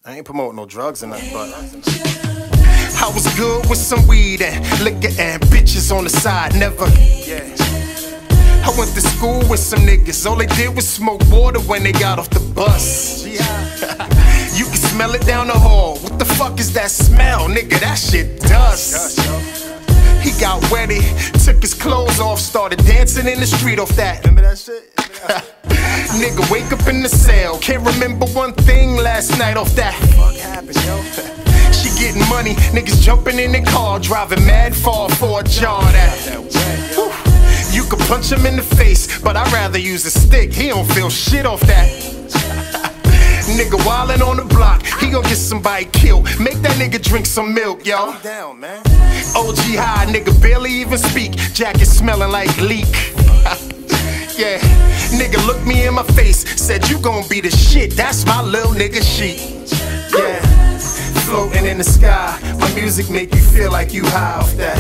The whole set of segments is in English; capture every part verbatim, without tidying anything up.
I ain't promoting no drugs or nothing, but I was good with some weed and liquor and bitches on the side, never. Yeah. I went to school with some niggas, all they did was smoke water when they got off the bus. You can smell it down the hall. What the fuck is that smell, nigga? That shit dust. He got wetty, took his clothes off, started dancing in the street off that. Remember that shit? Nigga, wake up in the cell. Can't remember one thing last night off that. What happened, yo? She getting money, niggas jumping in the car, driving mad far for a jar that. You could punch him in the face, but I'd rather use a stick. He don't feel shit off that. Nigga wildin' on the block, he gon' get somebody killed. Make that nigga drink some milk, yo. Calm down, man. O G high, nigga barely even speak. Jacket smelling like leak. Yeah, nigga looked me in my face, said you gon' be the shit. That's my little nigga sheet. Yeah, floating in the sky, my music make you feel like you high off that.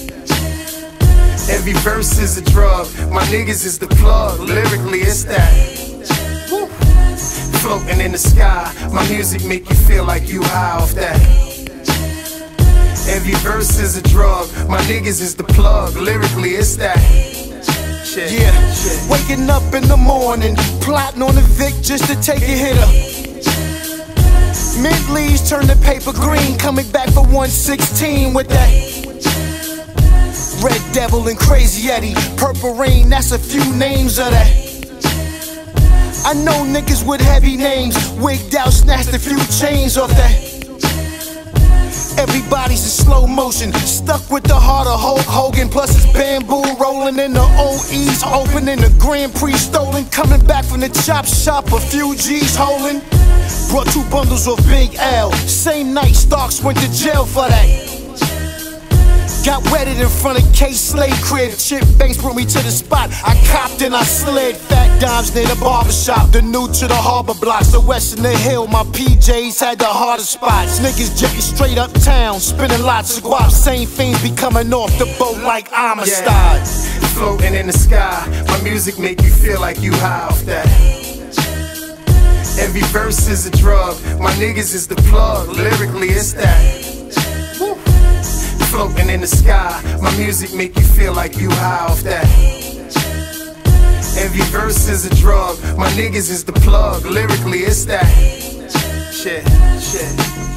Every verse is a drug, my niggas is the plug. Lyrically it's that. Woo. Floating in the sky, my music make you feel like you high off that. Every verse is a drug, my niggas is the plug. Lyrically it's that. Shit. Yeah, shit. Waking up in the morning, plotting on a Vic just to take a hitter. Mint leaves turn the paper green, coming back for one sixteen with that. Red Devil and Crazy Eddie, Purple Rain, that's a few names of that. I know niggas with heavy names, wigged out, snatched a few chains off that. Everybody's in slow motion, stuck with the heart of Hulk Hogan. Plus it's bamboo rolling in the O Es, opening the Grand Prix stolen. Coming back from the chop shop, a few G's holding. Brought two bundles of Big L, same night Starks went to jail for that. Got wetted in front of K Slade crib. Chip Banks brought me to the spot. I copped and I slid. Fat dimes near the barbershop. The new to the harbor blocks. The west in the hill. My P Js had the hardest spots. Niggas jetting straight uptown, spinning lots of guap. Same fiends be coming off the boat like Amistad. Yeah. Floating in the sky. My music make you feel like you high off that. Every verse is a drug. My niggas is the plug. Lyrically it's that. Woo. Floating in the sky, my music make you feel like you high off that. Every verse is a drug, my niggas is the plug. Lyrically it's that. Shit, shit.